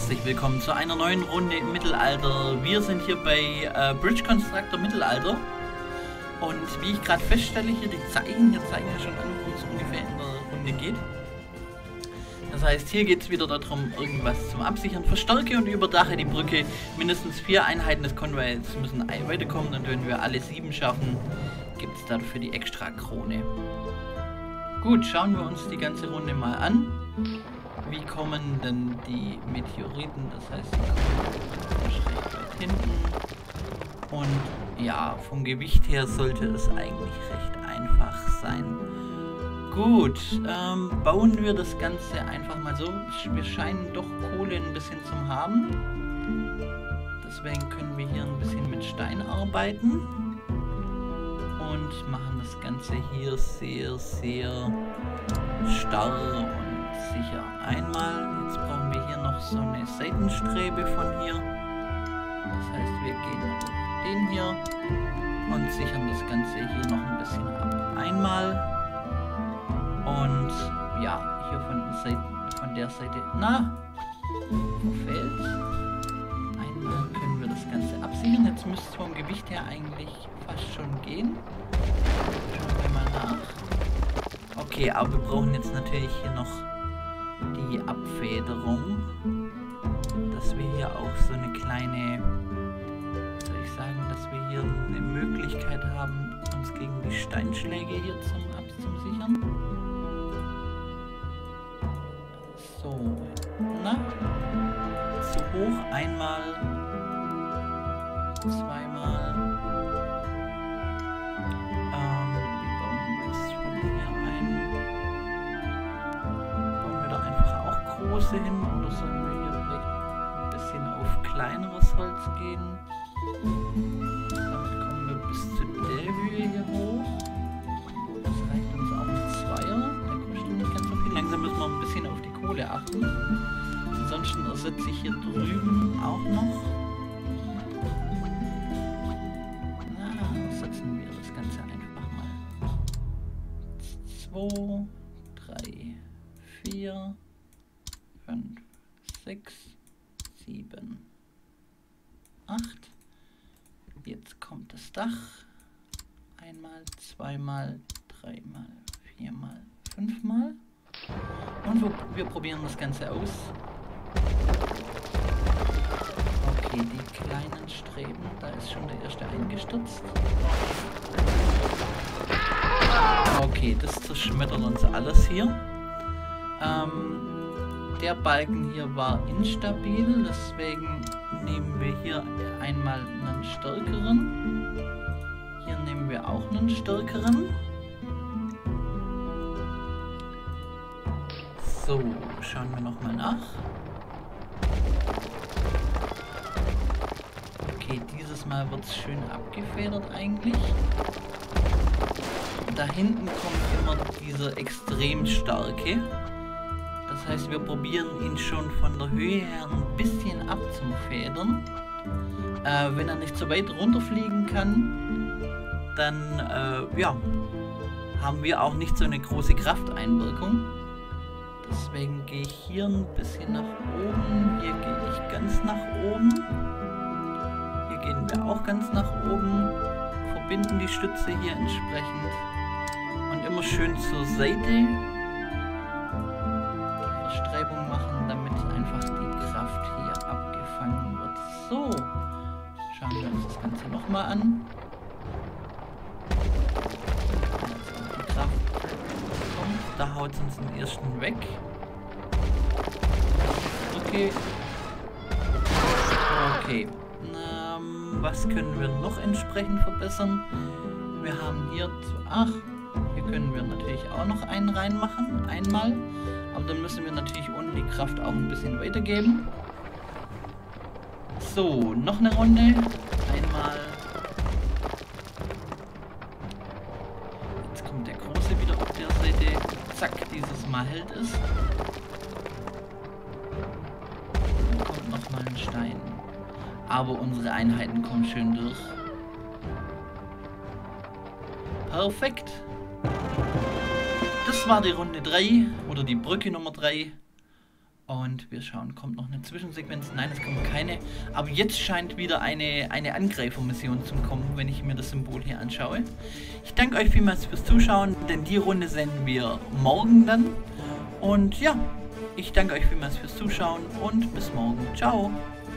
herzlich willkommen zu einer neuen Runde im Mittelalter. Wir sind hier bei Bridge Constructor Mittelalter. Und wie ich gerade feststelle, hier zeigen ja schon an, wo es ungefähr in der Runde geht. Das heißt, hier geht es wieder darum, irgendwas zum Absichern. Verstärke und überdache die Brücke. Mindestens 4 Einheiten des Konvois müssen weiterkommen. Und wenn wir alle 7 schaffen, gibt es dafür die extra Krone. Gut, schauen wir uns die ganze Runde mal an. Wie kommen denn die Meteoriten? Das heißt, die kommen schräg weit hinten. Und ja, vom Gewicht her sollte es eigentlich recht einfach sein. Gut, bauen wir das Ganze einfach mal so. Wir scheinen doch Kohle ein bisschen zu haben. Deswegen können wir hier ein bisschen mit Stein arbeiten. Und machen das Ganze hier sehr, sehr starr und sicher. Einmal, jetzt brauchen wir hier noch so eine Seitenstrebe von hier. Das heißt, wir gehen auf den hier und sichern das Ganze hier noch ein bisschen ab. Einmal. Und ja, hier von der Seite. Na, verfehlt. Einmal können wir das Ganze absichern. Jetzt müsste es vom Gewicht her eigentlich fast schon gehen. Schauen wir mal nach. Okay, aber wir brauchen jetzt natürlich hier noch die Abfederung. Dass wir hier auch so eine kleine, soll ich sagen, dass wir hier eine Möglichkeit haben, uns gegen die Steinschläge hier zum Sichern. So, na? Zu hoch, einmal, zweimal. Wie bauen wir das von hier ein? Bauen wir da einfach auch große hin oder sollen wir hier vielleicht ein bisschen auf kleineres Holz gehen? Damit kommen wir bis zu der Höhe hier hoch. Das reicht uns auch ein Zweier. Der kostet nicht ganz so viel. Langsam müssen wir ein bisschen auf die Kohle achten. Ansonsten ersetze ich hier drüben auch noch. Na, ersetzen wir das Ganze einfach mal. 2, 3, 4, 5, 6, 7, 8. Jetzt kommt das Dach. Einmal, zweimal, dreimal, viermal, fünfmal. Und wir probieren das Ganze aus. Okay, die kleinen Streben, da ist schon der erste eingestürzt. Okay, das zerschmettert uns alles hier. Der Balken hier war instabil, deswegen nehmen wir hier einmal einen stärkeren. Hier nehmen wir auch einen stärkeren. So, schauen wir nochmal nach. Okay, dieses Mal wird es schön abgefedert eigentlich. Da hinten kommt immer dieser extrem starke. Das heißt, wir probieren ihn schon von der Höhe her ein bisschen abzufedern. Wenn er nicht so weit runterfliegen kann, dann ja, haben wir auch nicht so eine große Krafteinwirkung. Deswegen gehe ich hier ein bisschen nach oben. Hier gehe ich ganz nach oben. Hier gehen wir auch ganz nach oben. Verbinden die Stütze hier entsprechend. Und immer schön zur Seite die Verstrebung machen, damit einfach die Kraft hier abgefangen wird. So, schauen wir uns das Ganze nochmal an. Also die Kraft kommt, da haut es uns den ersten weg. Okay. Okay. Was können wir noch entsprechend verbessern? Wir haben hier, hier können wir natürlich auch noch einen reinmachen, einmal. Aber dann müssen wir natürlich unten die Kraft auch ein bisschen weitergeben. So, noch eine Runde. Einmal. Jetzt kommt der Große wieder auf der Seite. Zack, dieses Mal hält es. Dann kommt nochmal ein Stein. Aber unsere Einheiten kommen schön durch. Perfekt. Das war die Runde 3 oder die Brücke Nummer 3. Und wir schauen, kommt noch eine Zwischensequenz? Nein, es kommt keine. Aber jetzt scheint wieder eine Angreifermission zu kommen, wenn ich mir das Symbol hier anschaue. Ich danke euch vielmals fürs Zuschauen, denn die Runde senden wir morgen dann. Und ja, ich danke euch vielmals fürs Zuschauen und bis morgen. Ciao!